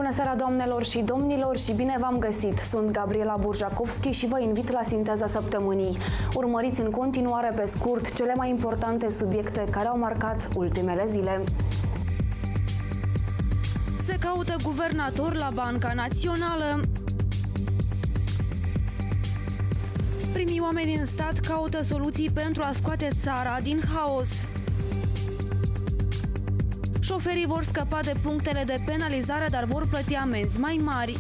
Bună seara, doamnelor și domnilor, și bine v-am găsit! Sunt Gabriela Burjakovski și vă invit la Sinteza Săptămânii. Urmăriți în continuare pe scurt cele mai importante subiecte care au marcat ultimele zile. Se caută guvernator la Banca Națională. Primii oameni în stat caută soluții pentru a scoate țara din haos. Șoferii vor scăpa de punctele de penalizare, dar vor plăti amenzi mai mari.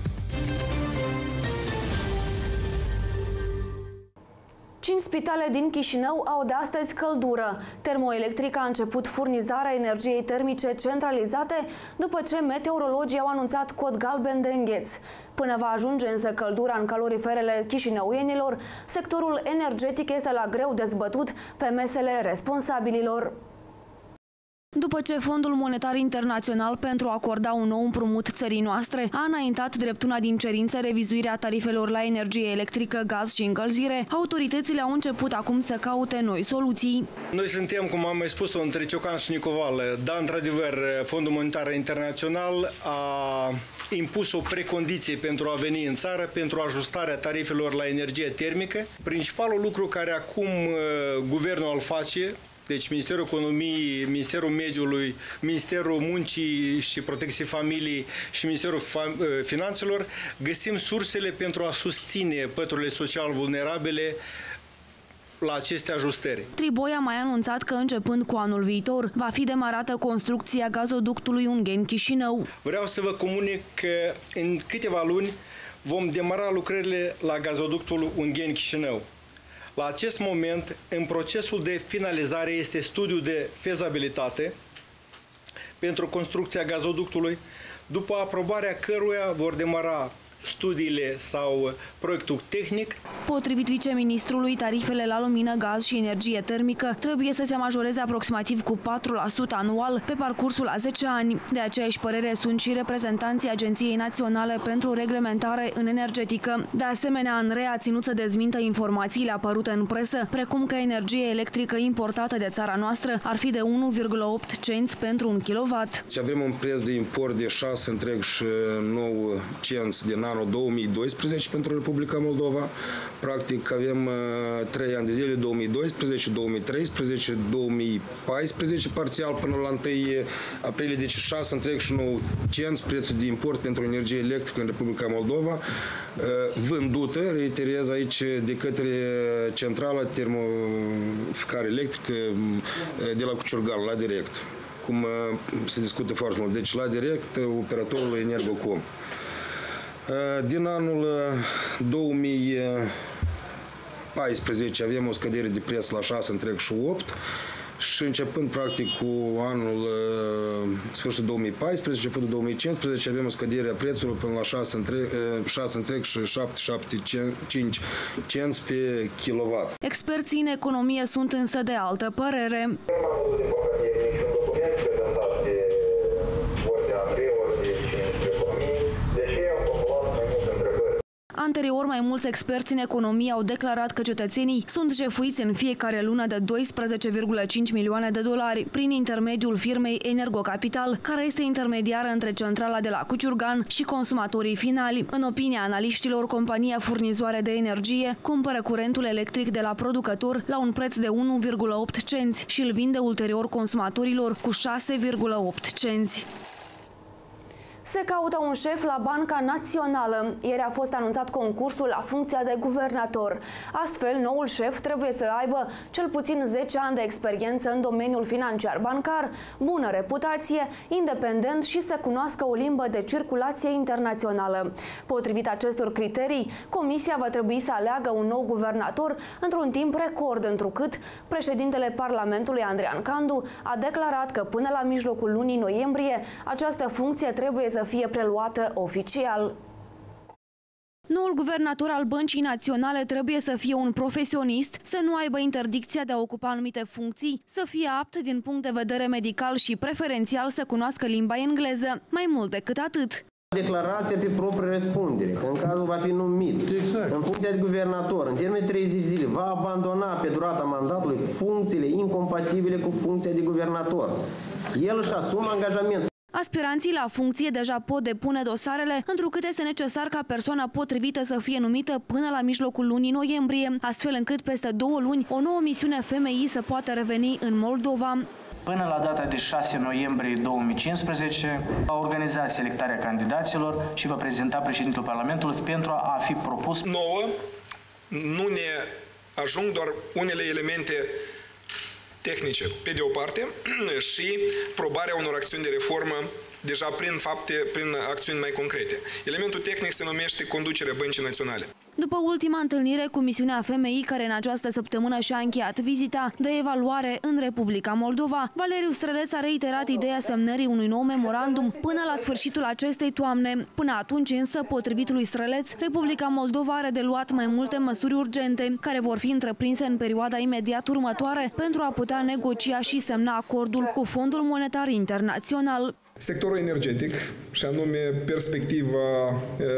Cinci spitale din Chișinău au de astăzi căldură. Termoelectrica a început furnizarea energiei termice centralizate după ce meteorologii au anunțat cod galben de îngheț. Până va ajunge însă căldura în caloriferele chișinăuienilor, sectorul energetic este la greu dezbătut pe mesele responsabililor. După ce Fondul Monetar Internațional, pentru a acorda un nou împrumut țării noastre, a înaintat drept una din cerințe revizuirea tarifelor la energie electrică, gaz și încălzire, autoritățile au început acum să caute noi soluții. Noi suntem, cum am mai spus-o, între Ciocan și Nicoval, dar într-adevăr Fondul Monetar Internațional a impus o precondiție pentru a veni în țară, pentru ajustarea tarifelor la energie termică. Principalul lucru care acum guvernul îl face, deci Ministerul Economiei, Ministerul Mediului, Ministerul Muncii și Protecției Familiei și Ministerul Finanțelor, găsim sursele pentru a susține păturile social vulnerabile la aceste ajustări. Triboi a mai anunțat că începând cu anul viitor va fi demarată construcția gazoductului Ungheni-Chișinău. Vreau să vă comunic că în câteva luni vom demara lucrările la gazoductul Ungheni-Chișinău. La acest moment, în procesul de finalizare este studiul de fezabilitate pentru construcția gazoductului, după aprobarea căruia vor demara studiile sau proiectul tehnic. Potrivit viceministrului, tarifele la lumină, gaz și energie termică trebuie să se majoreze aproximativ cu 4% anual pe parcursul a 10 ani. De aceeași părere sunt și reprezentanții Agenției Naționale pentru Reglementare în Energetică. De asemenea, ANRE a ținut să dezmintă informațiile apărute în presă, precum că energie electrică importată de țara noastră ar fi de 1,8 cenți pentru un kilowatt. Avem un preț de import de 6,9 cenți din anul 2012 pentru Republica Moldova. Practic avem 3 ani de zile, 2012, 2013, 2014 parțial până la 1 aprilie, deci 6,9 cenți prețul de import pentru energie electrică în Republica Moldova, vândută, reiterez aici, de către centrala termoficare electrică de la Cuciurgal, la direct, cum se discută foarte mult. Deci la direct, operatorul Energocom. Din anul 2014 avem o scădere de preț la 6,8 și începând practic cu anul sfârșitul 2014, începutul 2015 avem o scădere a prețului până la 6,75 cenți pe kilowatt. Experții în economie sunt însă de altă părere. Anterior, mai mulți experți în economie au declarat că cetățenii sunt jefuiți în fiecare lună de 12,5 milioane de dolari prin intermediul firmei Energocapital, care este intermediară între centrala de la Cuciurgan și consumatorii finali. În opinia analiștilor, compania furnizoare de energie cumpără curentul electric de la producător la un preț de 1,8 cenți și îl vinde ulterior consumatorilor cu 6,8 cenți. Se caută un șef la Banca Națională. Ieri a fost anunțat concursul la funcția de guvernator. Astfel, noul șef trebuie să aibă cel puțin 10 ani de experiență în domeniul financiar-bancar, bună reputație, independent și să cunoască o limbă de circulație internațională. Potrivit acestor criterii, Comisia va trebui să aleagă un nou guvernator într-un timp record, întrucât președintele Parlamentului, Andrian Candu, a declarat că până la mijlocul lunii noiembrie această funcție trebuie să fie preluată oficial. Noul guvernator al Băncii Naționale trebuie să fie un profesionist, să nu aibă interdicția de a ocupa anumite funcții, să fie apt din punct de vedere medical și preferențial să cunoască limba engleză. Mai mult decât atât. Declarația pe proprie răspundere, că în cazul va fi numit în funcția de guvernator, în termen de 30 zile, va abandona pe durata mandatului funcțiile incompatibile cu funcția de guvernator. El își asumă angajamentul. Aspiranții la funcție deja pot depune dosarele, întrucât este necesar ca persoana potrivită să fie numită până la mijlocul lunii noiembrie, astfel încât peste 2 luni o nouă misiune FMI să poată reveni în Moldova. Până la data de 6 noiembrie 2015 va organiza selectarea candidaților și va prezenta președintele Parlamentului pentru a fi propus. Nouă, nu ne ajung doar unele elemente tehnice, pe de o parte, și probarea unor acțiuni de reformă deja prin acțiuni mai concrete. Elementul tehnic se numește conducerea Băncii Naționale. După ultima întâlnire cu misiunea FMI, care în această săptămână și-a încheiat vizita de evaluare în Republica Moldova, Valeriu Străleț a reiterat ideea semnării unui nou memorandum până la sfârșitul acestei toamne. Până atunci însă, potrivit lui Străleț, Republica Moldova are de luat mai multe măsuri urgente, care vor fi întreprinse în perioada imediat următoare pentru a putea negocia și semna acordul cu Fondul Monetar Internațional. Sectorul energetic, și anume perspectiva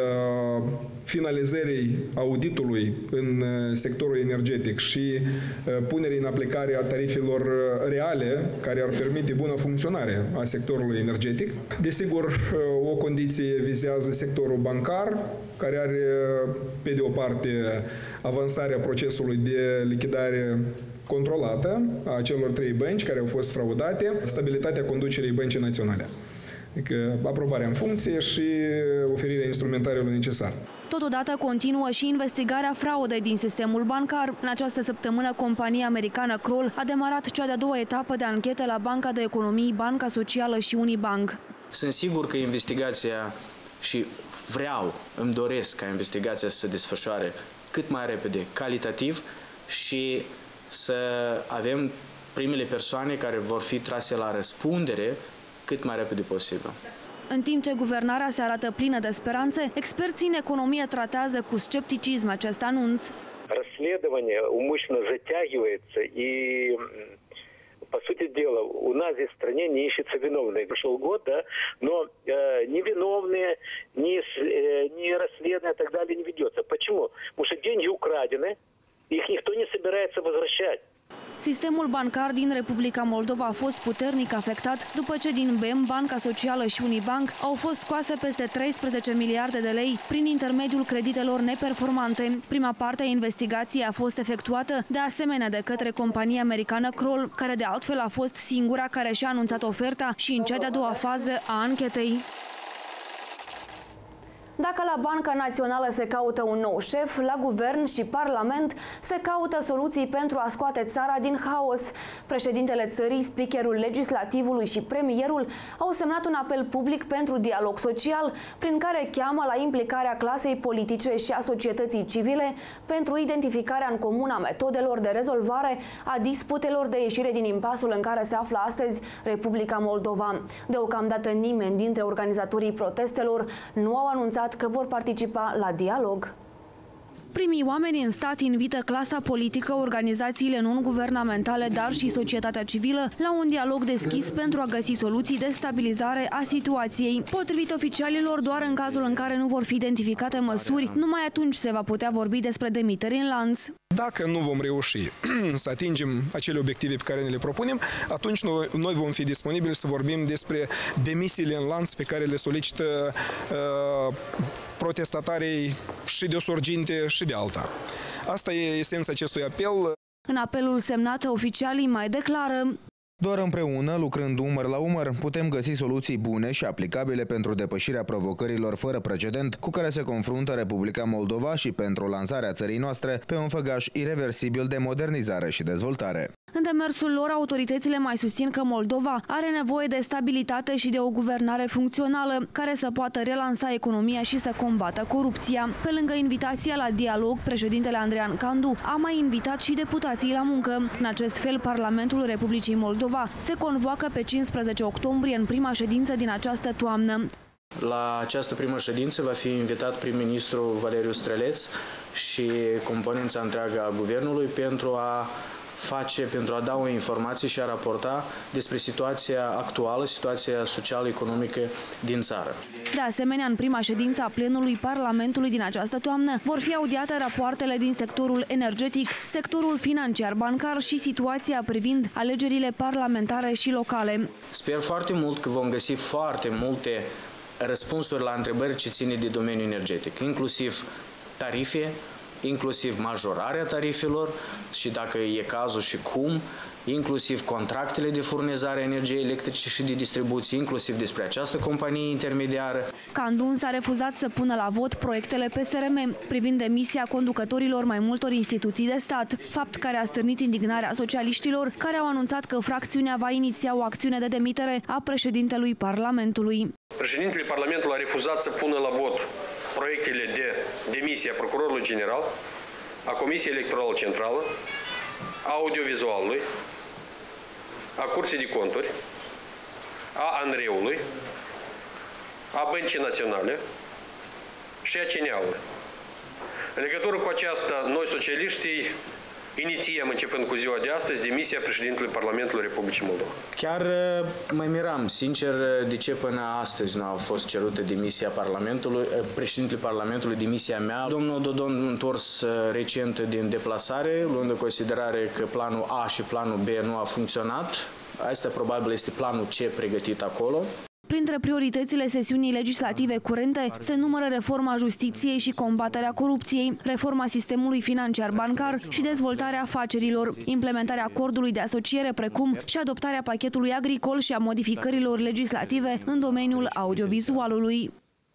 finalizării auditului în sectorul energetic și punerii în aplicare a tarifelor reale care ar permite bună funcționare a sectorului energetic. Desigur, o condiție vizează sectorul bancar, care are, pe de o parte, avansarea procesului de lichidare controlată a celor 3 bănci care au fost fraudate, stabilitatea conducerii Băncii Naționale. Adică aprobarea în funcție și oferirea instrumentariului necesar. Totodată continuă și investigarea fraudei din sistemul bancar. În această săptămână, compania americană Kroll a demarat cea de-a 2-a etapă de anchetă la Banca de Economii, Banca Socială și Unibank. Sunt sigur că investigația, și îmi doresc ca investigația să se desfășoare cât mai repede, calitativ, și să avem primele persoane care vor fi trase la răspundere cât mai repede posibil. În timp ce guvernarea se arată plină de speranțe, experții în economie tratează cu scepticism acest anunț. Расследование умышленно затягивается, и, по сути дела, у нас здесь в стране не ищется виновные. Прошел год, да, но невиновные, ни расследование и так далее не ведется. Почему? Потому что деньги украдены, их никто не собирается возвращать. Sistemul bancar din Republica Moldova a fost puternic afectat după ce din BEM, Banca Socială și Unibank au fost scoase peste 13 miliarde de lei prin intermediul creditelor neperformante. Prima parte a investigației a fost efectuată de asemenea de către compania americană Kroll, care de altfel a fost singura care și-a anunțat oferta și în cea de-a 2-a fază a anchetei. Dacă la Banca Națională se caută un nou șef, la Guvern și Parlament se caută soluții pentru a scoate țara din haos. Președintele țării, speakerul legislativului și premierul au semnat un apel public pentru dialog social, prin care cheamă la implicarea clasei politice și a societății civile pentru identificarea în comun a metodelor de rezolvare a disputelor de ieșire din impasul în care se află astăzi Republica Moldova. Deocamdată nimeni dintre organizatorii protestelor nu au anunțat că vor participa la dialog. Primii oameni în stat invită clasa politică, organizațiile non-guvernamentale, dar și societatea civilă la un dialog deschis pentru a găsi soluții de stabilizare a situației. Potrivit oficialilor, doar în cazul în care nu vor fi identificate măsuri, numai atunci se va putea vorbi despre demiteri în lanț. Dacă nu vom reuși să atingem acele obiective pe care ne le propunem, atunci noi vom fi disponibili să vorbim despre demisiile în lanț pe care le solicită protestatarii și de o sorginte și de alta. Asta e esența acestui apel. În apelul semnat, oficialii mai declară: doar împreună, lucrând umăr la umăr, putem găsi soluții bune și aplicabile pentru depășirea provocărilor fără precedent cu care se confruntă Republica Moldova și pentru lansarea țării noastre pe un făgaș ireversibil de modernizare și dezvoltare. În demersul lor, autoritățile mai susțin că Moldova are nevoie de stabilitate și de o guvernare funcțională care să poată relansa economia și să combată corupția. Pe lângă invitația la dialog, președintele Andrean Candu a mai invitat și deputații la muncă. În acest fel, Parlamentul Republicii Moldova se convoacă pe 15 octombrie în prima ședință din această toamnă. La această primă ședință va fi invitat prim-ministru Valeriu Străleț și componența întreagă a guvernului pentru a face, pentru a da o informație și a raporta despre situația actuală, situația social-economică din țară. De asemenea, în prima ședință a plenului Parlamentului din această toamnă vor fi audiate rapoartele din sectorul energetic, sectorul financiar bancar și situația privind alegerile parlamentare și locale. Sper foarte mult că vom găsi foarte multe răspunsuri la întrebări ce ține de domeniul energetic, inclusiv tarife, inclusiv majorarea tarifelor și dacă e cazul și cum, inclusiv contractele de furnizare a energiei electrice și de distribuție, inclusiv despre această companie intermediară. Candun s-a refuzat să pună la vot proiectele PSRM privind demisia conducătorilor mai multor instituții de stat, fapt care a stârnit indignarea socialiștilor, care au anunțat că fracțiunea va iniția o acțiune de demitere a președintelui Parlamentului. Președintele Parlamentului a refuzat să pună la vot proiectele de demisie a Procurorului General, a Comisiei Electorală Centrală, a Audiovizualului, a Curții de Conturi, a ANRE-ului, a Băncii Naționale și a CNA-ului. În legătură cu aceasta, noi, socialiștii, inițiem, începând cu ziua de astăzi, demisia președintelui Parlamentului Republicii Moldova. Chiar mă miram, sincer, de ce până astăzi nu a fost cerută demisia președintelui Parlamentului, demisia mea. Domnul Dodon întors recent din deplasare, luând în considerare că planul A și planul B nu a funcționat. Asta probabil este planul C pregătit acolo. Printre prioritățile sesiunii legislative curente se numără reforma justiției și combaterea corupției, reforma sistemului financiar bancar și dezvoltarea afacerilor, implementarea acordului de asociere, precum și adoptarea pachetului agricol și a modificărilor legislative în domeniul audiovizualului.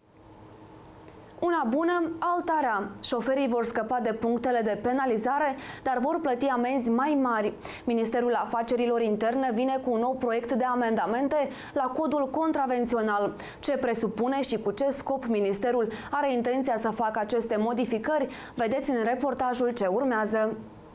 Una bună, alta rea. Șoferii vor scăpa de punctele de penalizare, dar vor plăti amenzi mai mari. Ministerul Afacerilor Interne vine cu un nou proiect de amendamente la codul contravențional. Ce presupune și cu ce scop ministerul are intenția să facă aceste modificări, vedeți în reportajul ce urmează.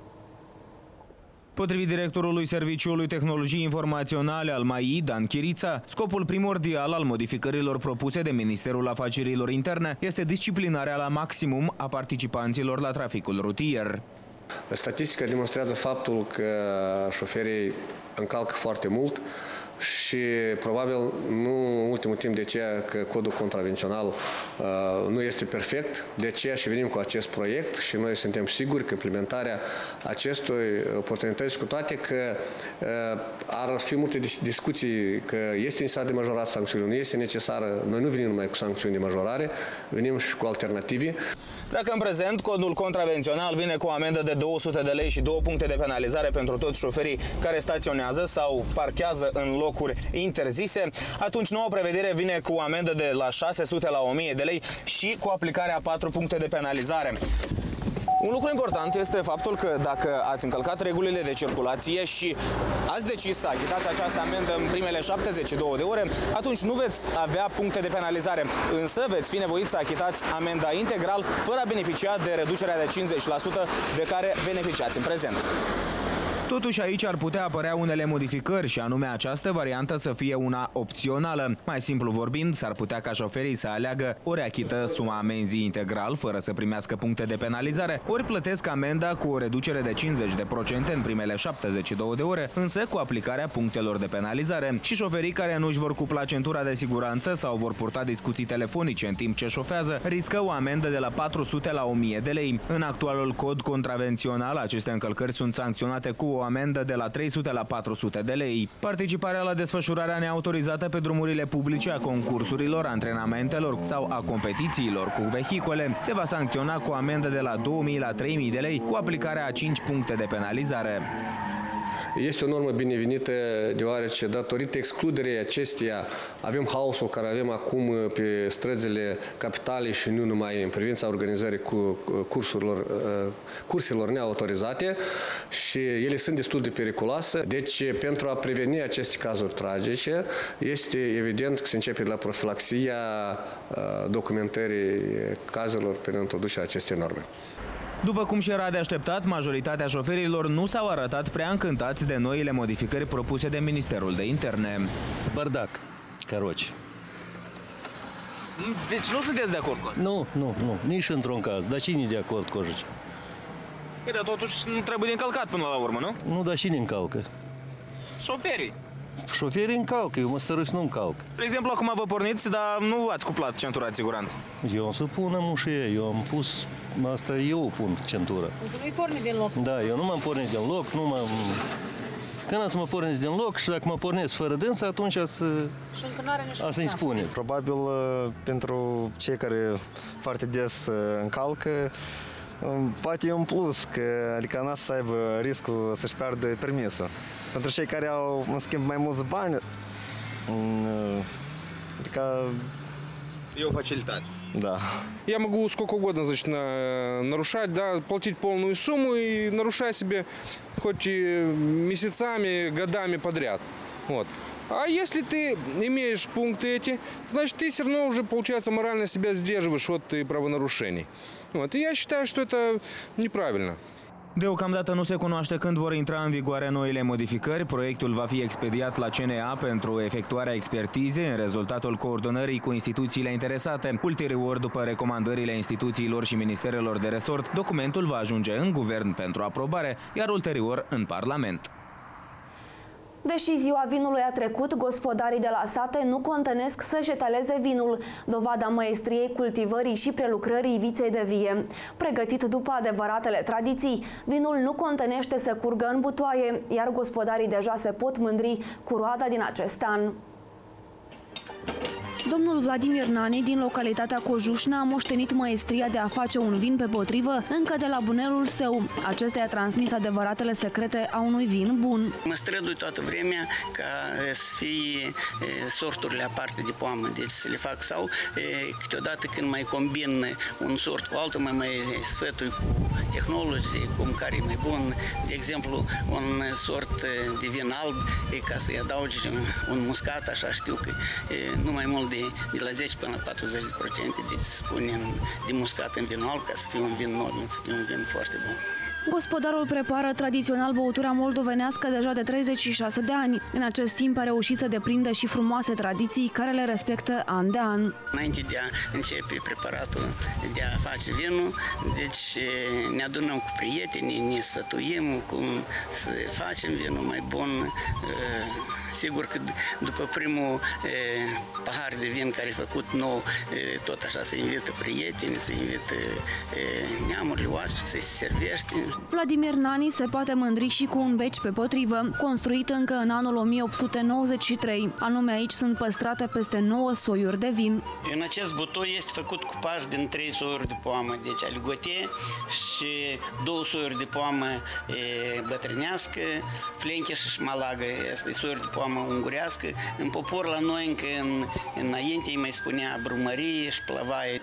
Potrivit directorului Serviciului Tehnologii Informaționale al MAI, Dan Chirița, scopul primordial al modificărilor propuse de Ministerul Afacerilor Interne este disciplinarea la maximum a participanților la traficul rutier. Statistica demonstrează faptul că șoferii încalcă foarte mult și probabil nu în ultimul timp de aceea că codul contravențional nu este perfect, de aceea și venim cu acest proiect și noi suntem siguri că implementarea acestui oportunități, cu toate că ar fi multe discuții că este necesar de majorat sancțiunile, nu este necesară, noi nu venim numai cu sancțiuni de majorare, venim și cu alternative. Dacă în prezent codul contravențional vine cu o amendă de 200 de lei și 2 puncte de penalizare pentru toți șoferii care staționează sau parchează în locuri interzise, atunci noua prevedere vine cu o amendă de la 600 la 1000 de lei și cu aplicarea 4 puncte de penalizare. Un lucru important este faptul că dacă ați încălcat regulile de circulație și ați decis să achitați această amendă în primele 72 de ore, atunci nu veți avea puncte de penalizare, însă veți fi nevoiți să achitați amenda integral fără a beneficia de reducerea de 50% de care beneficiați în prezent. Totuși aici ar putea apărea unele modificări și anume această variantă să fie una opțională. Mai simplu vorbind, s-ar putea ca șoferii să aleagă ori achită suma amenzii integral fără să primească puncte de penalizare, ori plătesc amenda cu o reducere de 50% în primele 72 de ore, însă cu aplicarea punctelor de penalizare. Și șoferii care nu își vor cupla centura de siguranță sau vor purta discuții telefonice în timp ce șofează, riscă o amendă de la 400 la 1000 de lei. În actualul cod contravențional, aceste încălcări sunt sancționate cu o amendă de la 300 la 400 de lei. Participarea la desfășurarea neautorizată pe drumurile publice a concursurilor, antrenamentelor sau a competițiilor cu vehicule se va sancționa cu o amendă de la 2000 la 3000 de lei cu aplicarea a 5 puncte de penalizare. Este o normă binevenită, deoarece datorită excluderii acesteia avem haosul care avem acum pe străzile capitale și nu numai în privința organizării curselor neautorizate și ele sunt destul de periculoase. Deci, pentru a preveni aceste cazuri tragice, este evident că se începe de la profilaxia documentării cazurilor prin introducerea acestei norme. După cum și era de așteptat, majoritatea șoferilor nu s-au arătat prea încântați de noile modificări propuse de Ministerul de Interne. Bardac, caroci. Deci nu sunteți de acord cu asta? Nu, nici într-un caz. Dar cine e de acord cu așa? Dar totuși nu trebuie de încălcat până la urmă, nu? Nu, dar cine încalcă? Șoferii. Șoferii încalcă, eu măstărâș nu încalc. Spre exemplu, acum vă porniți, dar nu ați cuplat centura de siguranță. Eu am să pun mușie, eu am pus, asta eu pun centura. Nu-i porni din loc. Da, eu nu m-am pornit din loc, nu m-am... Când să mă pornesc din loc și dacă mă pornesc fără dânsă, atunci să-i spune. Probabil pentru cei care foarte des încalcă, poate e un plus, adică n-a să aibă riscul să-și piardă permisul. Pentru cei care au, în schimb, mai mulți bani, adică... E o facilitate. Да. Я могу сколько угодно, значит, нарушать, да, платить полную сумму и нарушать себе хоть и месяцами, годами подряд. Вот. А если ты имеешь пункты эти, значит, ты все равно уже, получается, морально себя сдерживаешь от правонарушений. Вот. И я считаю, что это неправильно. Deocamdată nu se cunoaște când vor intra în vigoare noile modificări. Proiectul va fi expediat la CNA pentru efectuarea expertizei în rezultatul coordonării cu instituțiile interesate. Ulterior, după recomandările instituțiilor și ministerelor de resort, documentul va ajunge în guvern pentru aprobare, iar ulterior în Parlament. Deși ziua vinului a trecut, gospodarii de la sate nu contenesc să-și etaleze vinul, dovada măestriei cultivării și prelucrării viței de vie. Pregătit după adevăratele tradiții, vinul nu contenește să curgă în butoaie, iar gospodarii deja se pot mândri cu roada din acest an. Domnul Vladimir Nani din localitatea Cojușna a moștenit măestria de a face un vin pe potrivă încă de la bunelul său. Acesta i-a transmis adevăratele secrete a unui vin bun. Mă strădui toată vremea ca să fie sorturile aparte de poamă, deci să le fac sau câteodată când mai combin un sort cu altul, mai sfătui cu tehnologii, cum care e mai bun. De exemplu, un sort de vin alb, ca să-i adaugi un muscat, așa știu că nu mai mult de la 10 până la 40%, deci se pune de muscat în vinul alb ca să fie un vin normal, să fie un vin foarte bun. Gospodarul prepară tradițional băutura moldovenească deja de 36 de ani. În acest timp a reușit să deprindă și frumoase tradiții care le respectă an de an. Înainte de a începe preparatul de a face vinul, deci ne adunăm cu prietenii, ne sfătuim cum să facem vinul mai bun. Sigur că după primul pahar de vin care e făcut nou, tot așa se invită prietenii, se invită neamurile, oaspeți, să se servește. Vladimir Nani se poate mândri și cu un beci pe potrivă, construit încă în anul 1893. Anume aici sunt păstrate peste 9 soiuri de vin. În acest butoi este făcut cupaj din 3 soiuri de poamă, deci aligotie și 2 soiuri de poamă bătrânească, flenche și șmalagă, este soiuri de poamă ungurească. În popor la noi încă înainte îi mai spunea brumărie și plăvaie.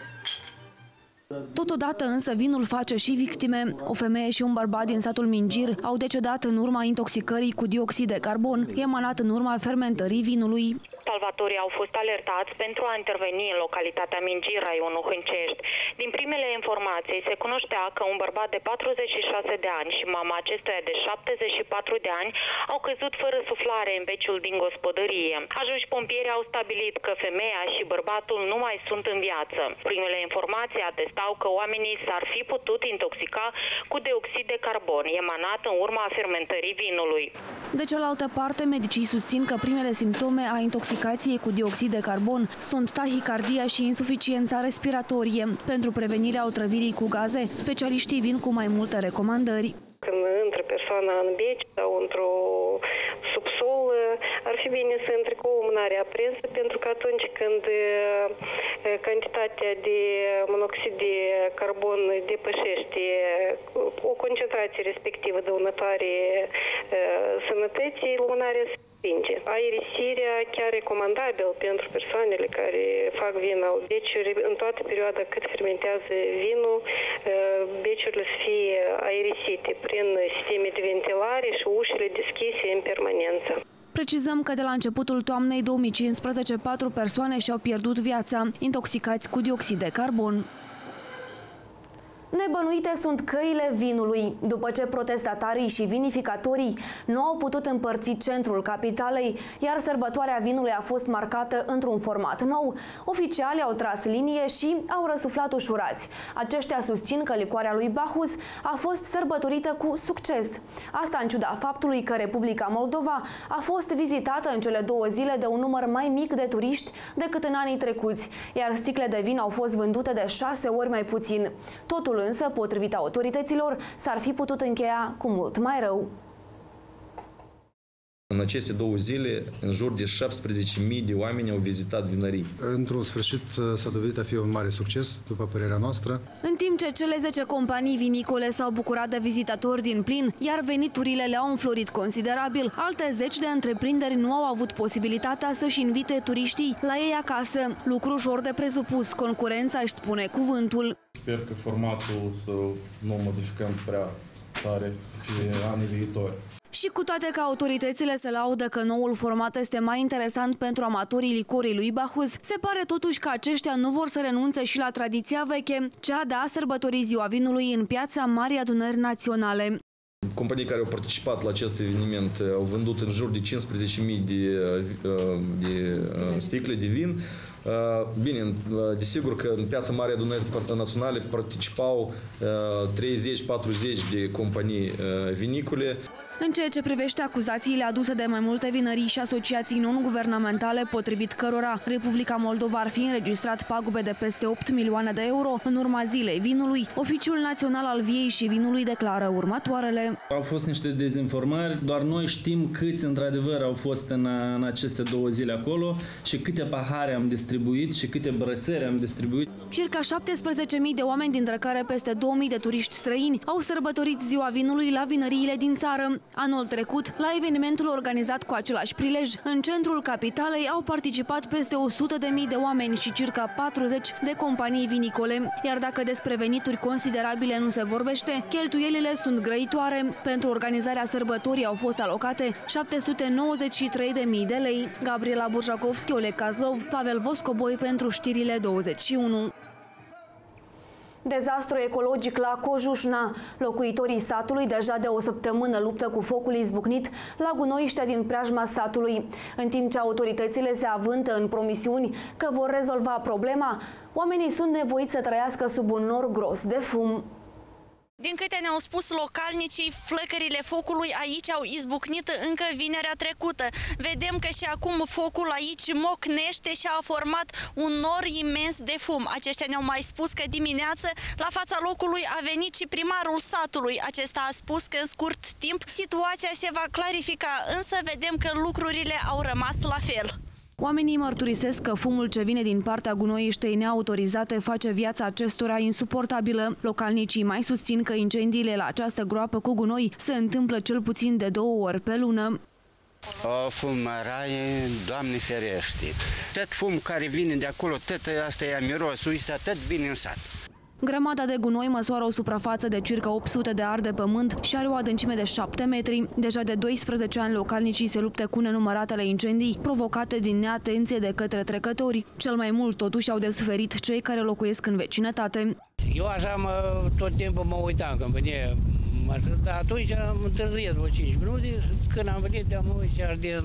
Totodată însă vinul face și victime. O femeie și un bărbat din satul Mingir au decedat în urma intoxicării cu dioxid de carbon, emanat în urma fermentării vinului. Salvatorii au fost alertați pentru a interveni în localitatea Mingir, raionul Hâncești. Din primele informații se cunoștea că un bărbat de 46 de ani și mama acestuia de 74 de ani au căzut fără suflare în beciul din gospodărie. Ajunși pompieri au stabilit că femeia și bărbatul nu mai sunt în viață. Primele informații atestau că oamenii s-ar fi putut intoxica cu dioxid de carbon, emanat în urma fermentării vinului. De cealaltă parte, medicii susțin că primele simptome a intoxicației cu dioxid de carbon sunt tahicardia și insuficiența respiratorie. Pentru prevenirea otrăvirii cu gaze, specialiștii vin cu mai multe recomandări. Când intră persoana în beci sau într-o subsol, ar fi bine să intre cu o mânare aprinsă, pentru că atunci când cantitatea de monoxid de carbon depășește o concentrație respectivă dăunătoare sănătății, lumânarea se stinge. Aerisirea chiar recomandabil pentru persoanele care fac vin al beciului în toată perioada cât fermentează vinul, beciurile să fie aerisite prin sisteme de ventilare și ușile deschise în permanență. Precizăm că de la începutul toamnei 2015, 4 persoane și-au pierdut viața, intoxicați cu dioxid de carbon. Nebănuite sunt căile vinului. După ce protestatarii și vinificatorii nu au putut împărți centrul capitalei, iar sărbătoarea vinului a fost marcată într-un format nou, oficialii au tras linie și au răsuflat ușurați. Aceștia susțin că licoarea lui Bacchus a fost sărbătorită cu succes. Asta în ciuda faptului că Republica Moldova a fost vizitată în cele 2 zile de un număr mai mic de turiști decât în anii trecuți, iar sticle de vin au fost vândute de 6 ori mai puțin. Totul însă, potrivit autorităților, s-ar fi putut încheia cu mult mai rău. În aceste 2 zile, în jur de 17.000 de oameni au vizitat vinării. Într-un sfârșit s-a dovedit a fi un mare succes, după părerea noastră. În timp ce cele 10 companii vinicole s-au bucurat de vizitatori din plin, iar veniturile le-au înflorit considerabil, alte 10 de întreprinderi nu au avut posibilitatea să-și invite turiștii la ei acasă. Lucru ușor de presupus, concurența își spune cuvântul. Sper că formatul să nu modificăm prea tare pe anii viitori. Și cu toate că autoritățile se laudă că noul format este mai interesant pentru amatorii licorii lui Bacchus, se pare totuși că aceștia nu vor să renunțe și la tradiția veche, cea de a sărbători ziua vinului în piața Marii Adunări Naționale. Companii care au participat la acest eveniment au vândut în jur de 15.000 de sticle de vin. Bine, desigur că în piața Marii Adunări Naționale participau 30-40 de companii vinicole. În ceea ce privește acuzațiile aduse de mai multe vinării și asociații non-guvernamentale, potrivit cărora Republica Moldova ar fi înregistrat pagube de peste 8 milioane de euro în urma zilei vinului, Oficiul Național al Viei și Vinului declară următoarele. Au fost niște dezinformări, doar noi știm câți într-adevăr au fost în aceste 2 zile acolo și câte pahare am distribuit și câte brățări am distribuit. Circa 17.000 de oameni, dintre care peste 2.000 de turiști străini, au sărbătorit ziua vinului la vinăriile din țară. Anul trecut, la evenimentul organizat cu același prilej, în centrul capitalei au participat peste 100.000 de oameni și circa 40 de companii vinicole. Iar dacă despre venituri considerabile nu se vorbește, cheltuielile sunt grăitoare. Pentru organizarea sărbătorii au fost alocate 793.000 de lei. Gabriela Burjakovski, Oleg Kazlov, Pavel Voscoboi pentru Știrile 21. Dezastru ecologic la Cojușna. Locuitorii satului deja de o săptămână luptă cu focul izbucnit la gunoiștea din preajma satului. În timp ce autoritățile se avântă în promisiuni că vor rezolva problema, oamenii sunt nevoiți să trăiască sub un nor gros de fum. Din câte ne-au spus localnicii, flăcările focului aici au izbucnit încă vinerea trecută. Vedem că și acum focul aici mocnește și a format un nor imens de fum. Aceștia ne-au mai spus că dimineață la fața locului a venit și primarul satului. Acesta a spus că în scurt timp situația se va clarifica, însă vedem că lucrurile au rămas la fel. Oamenii mărturisesc că fumul ce vine din partea gunoiștei neautorizate face viața acestora insuportabilă. Localnicii mai susțin că incendiile la această groapă cu gunoi se întâmplă cel puțin de 2 ori pe lună. O fumăraie, Doamne ferește! Tot fum care vine de acolo, tot asta e mirosul ăsta, tot vine în sat. Grămada de gunoi măsoară o suprafață de circa 800 de ari de pământ și are o adâncime de 7 metri. Deja de 12 ani localnicii se luptă cu nenumăratele incendii provocate din neatenție de către trecători. Cel mai mult totuși au de suferit cei care locuiesc în vecinătate. Eu așa tot timpul mă uitam când vine, dar atunci am întârziat vreo 5 minute, când am venit am uitat și arde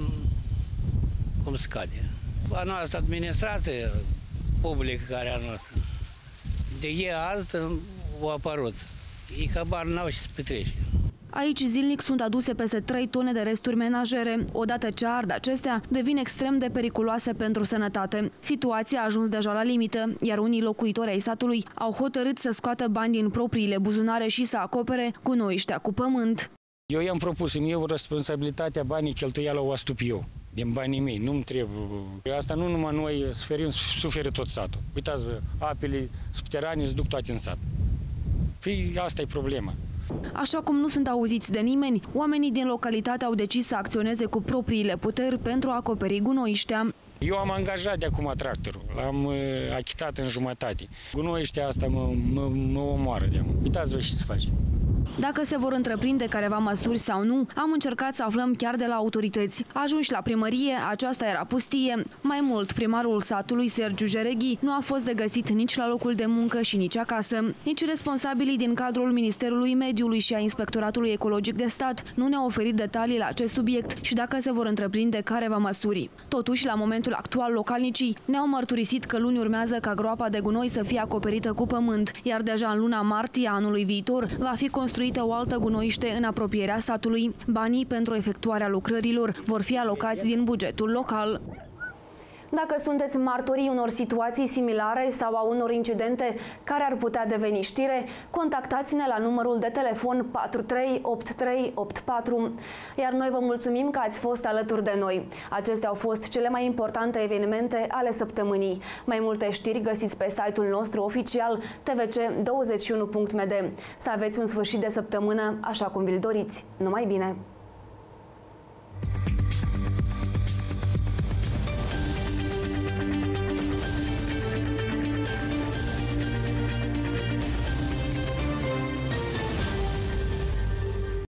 cum scade. A noastră administrație publică care a noastră. De ei azi au apărut. Ei habar n-au și se petrece. Aici zilnic sunt aduse peste 3 tone de resturi menajere. Odată ce ard acestea, devin extrem de periculoase pentru sănătate. Situația a ajuns deja la limită, iar unii locuitori ai satului au hotărât să scoată bani din propriile buzunare și să acopere gunoiștea cu pământ. Eu i-am propus, eu responsabilitatea, banii cheltuială o astup eu. Din banii mei, nu-mi trebuie. Asta nu numai noi suferă tot satul. Uitați-vă, apele subterane se duc toate în sat. Păi asta e problema. Așa cum nu sunt auziți de nimeni, oamenii din localitate au decis să acționeze cu propriile puteri pentru a acoperi gunoiștea. Eu am angajat de acum tractorul, l-am achitat în jumătate. Gunoiștea asta mă omoară de-am. Uitați-vă ce se face. Dacă se vor întreprinde careva măsuri sau nu, am încercat să aflăm chiar de la autorități. Ajunși la primărie, aceasta era pustie. Mai mult, primarul satului, Sergiu Jereghi, nu a fost de găsit nici la locul de muncă și nici acasă. Nici responsabilii din cadrul Ministerului Mediului și a Inspectoratului Ecologic de Stat nu ne-au oferit detalii la acest subiect și dacă se vor întreprinde careva măsuri. Totuși, la momentul actual, localnicii ne-au mărturisit că luni urmează ca groapa de gunoi să fie acoperită cu pământ, iar deja în luna martie anului viitor va fi construită o altă gunoiște în apropierea satului. Banii pentru efectuarea lucrărilor vor fi alocați din bugetul local. Dacă sunteți martorii unor situații similare sau a unor incidente care ar putea deveni știre, contactați-ne la numărul de telefon 438384. Iar noi vă mulțumim că ați fost alături de noi. Acestea au fost cele mai importante evenimente ale săptămânii. Mai multe știri găsiți pe site-ul nostru oficial tvc21.md. Să aveți un sfârșit de săptămână așa cum vi-l doriți. Numai bine!